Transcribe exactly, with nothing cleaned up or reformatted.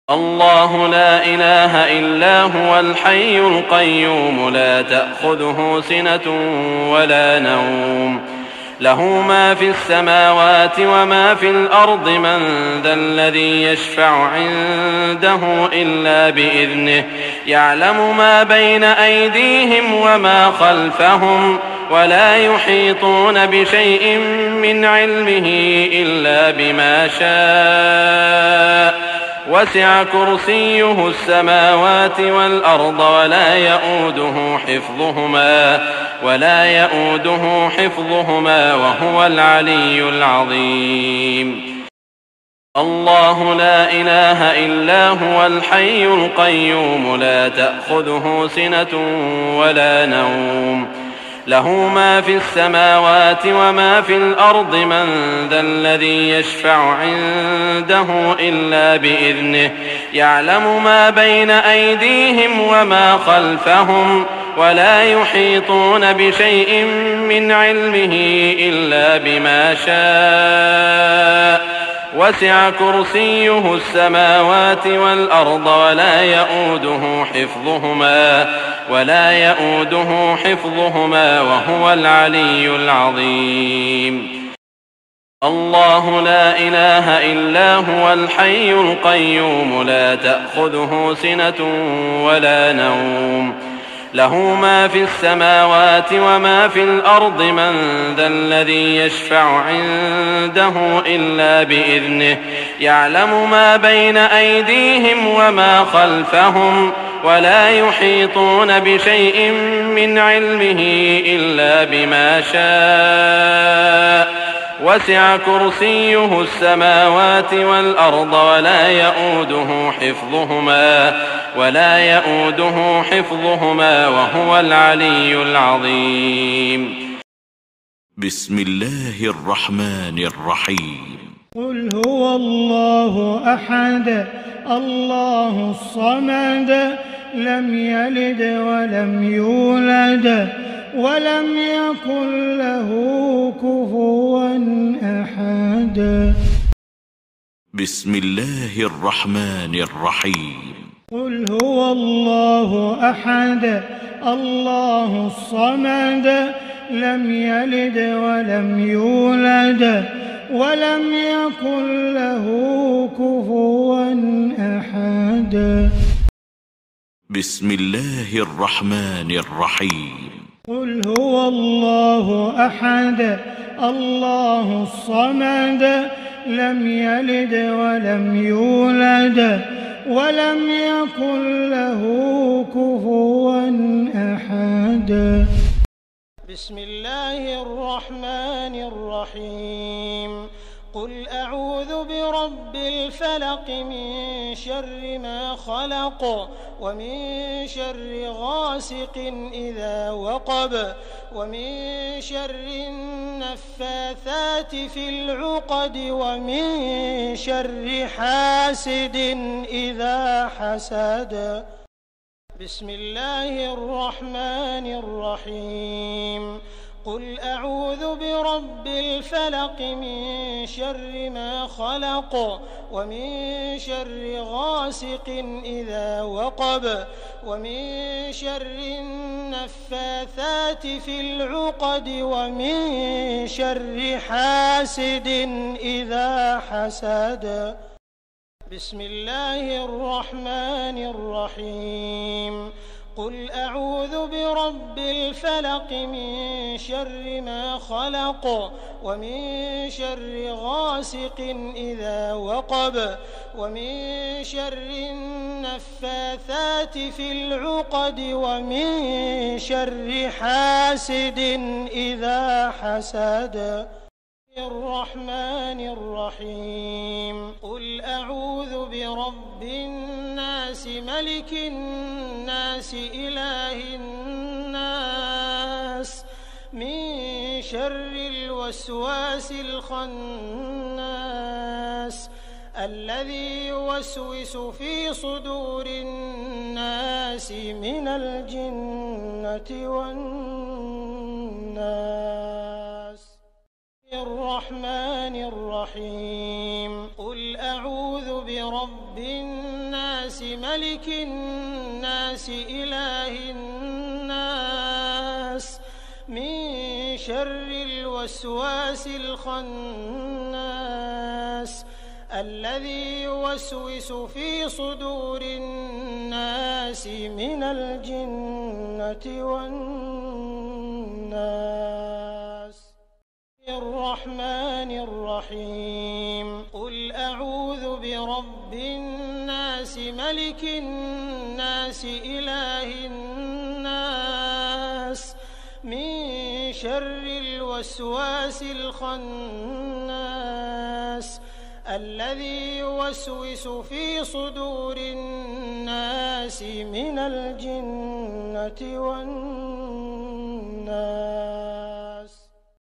الله لا إله إلا هو الحي القيوم لا تأخذه سنة ولا نوم له ما في السماوات وما في الأرض من ذا الذي يشفع عنده إلا بإذنه يعلم ما بين أيديهم وما خلفهم ولا يحيطون بشيء من علمه إلا بما شاء وسع كرسيه السماوات والأرض ولا يؤوده حفظهما ولا يؤوده حفظهما وهو العلي العظيم الله لا إله إلا هو الحي القيوم لا تأخذه سنة ولا نوم له ما في السماوات وما في الأرض من ذا الذي يشفع عنده إلا بإذنه يعلم ما بين أيديهم وما خلفهم ولا يحيطون بشيء من علمه إلا بما شاء وسع كرسيه السماوات والأرض ولا يؤوده حفظهما ولا يؤوده حفظهما وهو العلي العظيم الله لا إله إلا هو الحي القيوم لا تأخذه سنة ولا نوم له ما في السماوات وما في الأرض من ذا الذي يشفع عنده إلا بإذنه يعلم ما بين أيديهم وما خلفهم ولا يحيطون بشيء من علمه إلا بما شاء وسع كرسيه السماوات والأرض ولا يؤوده حفظهما ولا يؤوده حفظهما وهو العلي العظيم بسم الله الرحمن الرحيم قل هو الله أحد الله الصمد لم يلد ولم يولد ولم يكن له كفوا أحد بسم الله الرحمن الرحيم قل هو الله أحد الله الصمد لم يلد ولم يولد ولم يكن له كفوا أحد بسم الله الرحمن الرحيم قل هو الله أحد الله الصمد لم يلد ولم يولد ولم يكن له كفوا أحد بسم الله الرحمن الرحيم قل أعوذ برب الفلق من شر ما خلق ومن شر غاسق إذا وقب ومن شر النفاثات في العقد ومن شر حاسد إذا حسد بسم الله الرحمن الرحيم قل أعوذ برب الفلق من شر ما خلق ومن شر غاسق إذا وقب ومن شر النفاثات في العقد ومن شر حاسد إذا حسد بسم الله الرحمن الرحيم قل أعوذ برب الفلق من شر ما خلق ومن شر غاسق إذا وقب ومن شر النفاثات في العقد ومن شر حاسد إذا حسد الرحمن الرحيم قل أعوذ برب الناس ملك الناس إله الناس من شر الوسواس الخناس الذي يوسوس في صدور الناس من الجنة والناس الرحمن الرحيم قل أعوذ برب الناس ملك الناس إله الناس من شر الوسواس الخناس الذي يوسوس في صدور الناس من الجنة والناس. الرحمن الرحيم قل أعوذ برب الناس ملك الناس إله الناس من شر الوسواس الخناس الذي يوسوس في صدور الناس من الجنة والناس.